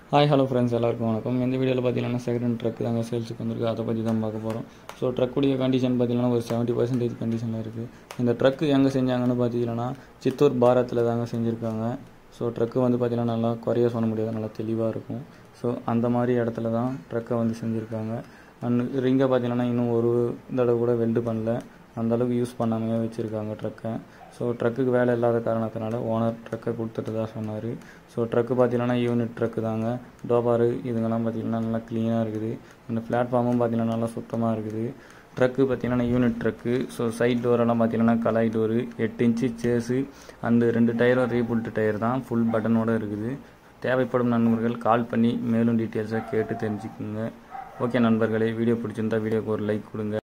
Hi hello friends, எல்லாருக்கும் வணக்கம். இந்த வீடியோவில் பார்த்தீங்கன்னா செகண்ட் ஹேண்ட் ட்ரக் தாங்க சேல்ஸுக்கு வந்திருக்கு. அதை பற்றி தான் பார்க்க போகிறோம். ஸோ ட்ரக்குடைய கண்டிஷன் பார்த்தீங்கன்னா ஒரு 70% கண்டிஷனில் இருக்குது. இந்த ட்ரக்கு எங்கே செஞ்சாங்கன்னு பார்த்தீங்கன்னா சித்தூர் பாரத்தில் தாங்க செஞ்சுருக்காங்க. ஸோ ட்ரக்கு வந்து பார்த்தீங்கன்னா நல்லா குறைய சொல்ல முடியாது, நல்லா தெளிவாக இருக்கும். ஸோ அந்த மாதிரி இடத்துல தான் ட்ரக்கை வந்து செஞ்சுருக்காங்க. அண்ட் ரிங்கை பார்த்தீங்கன்னா இன்னும் ஒரு தடவை கூட வெல்டு பண்ணல, அந்தளவுக்கு யூஸ் பண்ணாமையே வச்சுருக்காங்க ட்ரக்கை. ஸோ ட்ரக்குக்கு வேலை இல்லாத காரணத்தினால ஓனர் ட்ரக்கை கொடுத்துட்டு தான் சொன்னார். ஸோ ட்ரக்கு பார்த்தீங்கன்னா யூனிட் ட்ரக்கு தாங்க. டோபாரு இதுங்கெல்லாம் பார்த்தீங்கன்னா நல்லா க்ளீனாக இருக்குது. அந்த பிளாட்ஃபார்மும் பார்த்தீங்கன்னா நல்லா சுத்தமாக இருக்குது. ட்ரக்கு பார்த்தீங்கன்னா யூனிட் ட்ரக்கு. ஸோ சைட் டோரெல்லாம் பார்த்தீங்கன்னா கலாய் டோரு, 8 இன்ச்சு சேஸு, அந்த 2 டயரும் ரீபுல்ட் டயர் தான், ஃபுல் பட்டனோடு இருக்குது. தேவைப்படும் நண்பர்கள் கால் பண்ணி மேலும் டீட்டெயில்ஸை கேட்டு தெரிஞ்சுக்குங்க. ஓகே நண்பர்களே, வீடியோ பிடிச்சிருந்தா வீடியோக்கு ஒரு லைக் கொடுங்க.